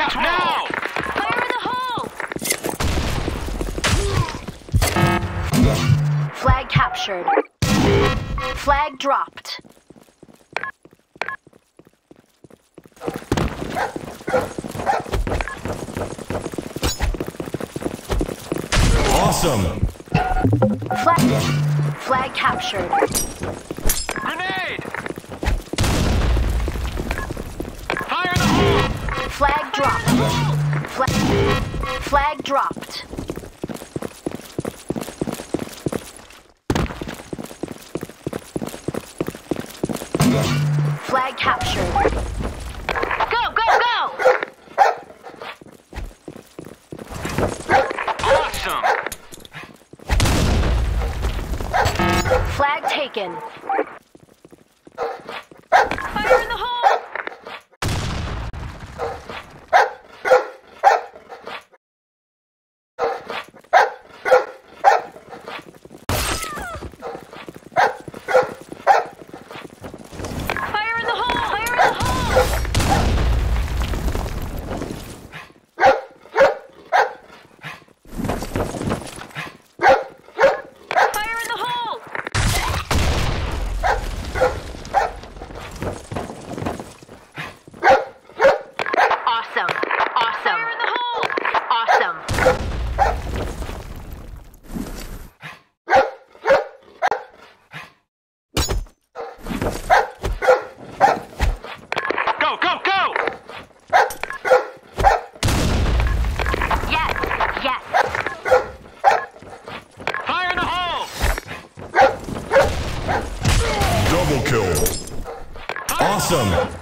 Now! Fire in the hole! Flag captured. Flag dropped. Awesome! Flag captured. Grenade! Fire in the hole! Flag dropped. Flag dropped. Flag captured. Go, go, go! Awesome! Flag taken. Fire in the hole! Fire in the hole! Fire in the hole! Fire in the hole! Awesome! Awesome! Fire in the hole! Awesome! Go, go, go! Yes! Yes! Fire in the hole! Double kill! Awesome!